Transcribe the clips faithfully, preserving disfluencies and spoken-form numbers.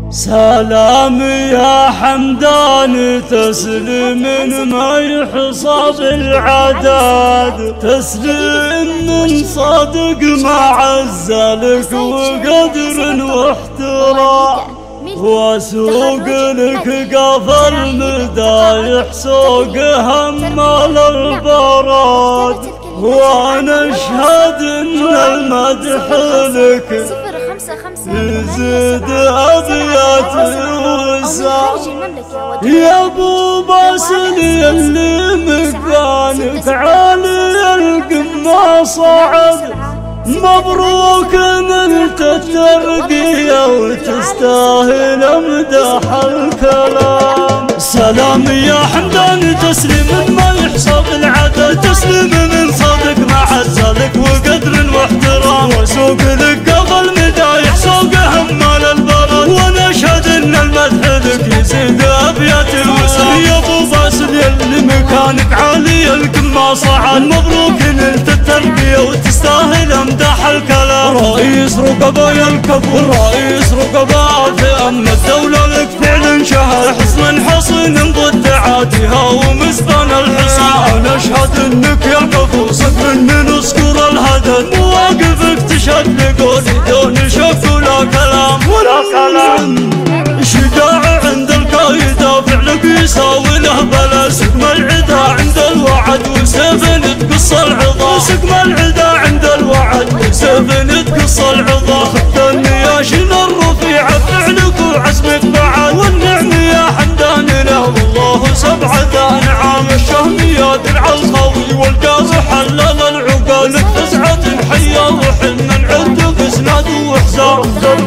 سلام يا حمدان تسليم ما يحصى بالعداد، تسليم من صادق مع الزلك وقدر واحترام، واسوق لك قفل مدايح سوق همال البراد، وانا اشهد ان المدح لك يزيد ابيات وسام. يا ابو باسل يلي مكانك عالي القمه صعد، مبروك نلت الترقية وتستاهل امدح الكلام. سلام يا حمدان تسليم ما يحصى بالعدد، تسليم من صدق مع الزلك وقدر واحترام، وسوق لك قبل مدايح سوق همال البلد، وانا اشهد ان المدح لك يزيد ابيات الوسام. يا ابو باسل يلي مكانك عالي القمه صعد، مبروك نلت الترقية وتستاهل امدح الكلام. رئيس رقبايا الكفور رئيس رقباء في امن الدولة، لك فعل شهر حصن حصين ضد عادها ومسبان الحصان. انا اشهد انك يا الكفور صدق من نذكر الهدد، مواقفك تشهد لقولي دون شك ولا كلام ولا كلام. شجاع عند القايدة فعلك يساوي له بلا، سقم العدا عند الوعد وسيف تقص العظا، سقم العدا عند الوعد وسيف تقص العظا. خذ النياشن الرفيعة فعلك وعزمك بعد، والنعم يا حمدان له والله سبعة انعام. الشهمية درع الخوي والقاز حلل العقال، لك تسعة حية وحلم عدك اسناد وحزام.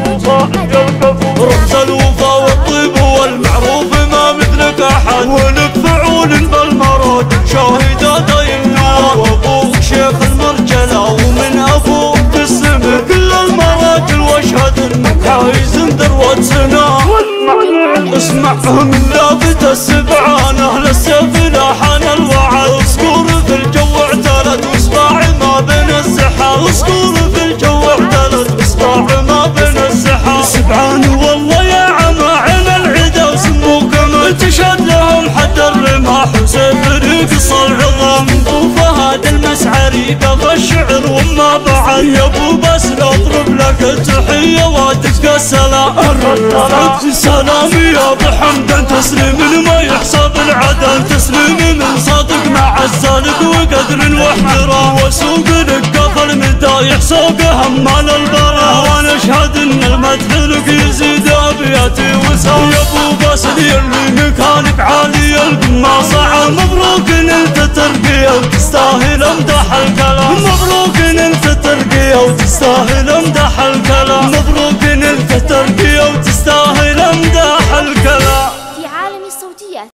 رمز الوفا والطيب والمعروف ما مثلك احد، ولك فعول بالمراد شاهدة دايم نار. وابوك شيخ المرجلة ومن ابوك تسمع كل المراجل، واشهد انك عايز ذروة سنام. اسمعهم لافت السبعان اهل السيف لاحان الوعد، اسكور في الجو اعتلت واصباعي ما بين السحاب، اسكور في الجو اعتلت واصباعي ما بين السحاب. سبعان والله يا عم عين العدا وسموك من تشهد لهم حد الرماح وسيف يقص العظام. وفهد المسعري قف الشعر وما بعد، يا ابو باسل اضرب لك التحيه وتلقى السلام. سلام يا ابو حمدان تسليم ما يحصى بالعدل، تسليم من صادق مع الزلك وقدر واحترام، وسوق لك قفل مدايح سوق همال البرا، وانا اشهد ان المدح لك يزيد ابياتي وسام. يا ابو باسل يلي مكانك عالي القمه صعد، مبروك نلت الترقية وتستاهل امدح الكلام، مبروك نلت الترقية وتستاهل امدح الكلام.